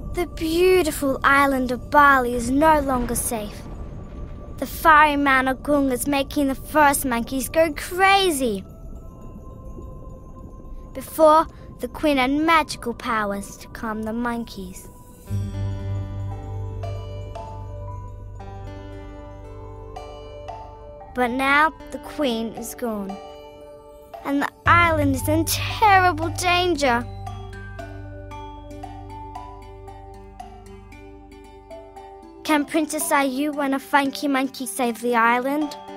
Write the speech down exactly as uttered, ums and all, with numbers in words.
The beautiful island of Bali is no longer safe. The fiery man Agung is making the forest monkeys go crazy. Before, the queen had magical powers to calm the monkeys. But now the queen is gone, and the island is in terrible danger. Can Princess Ayu and a funky monkey save the island?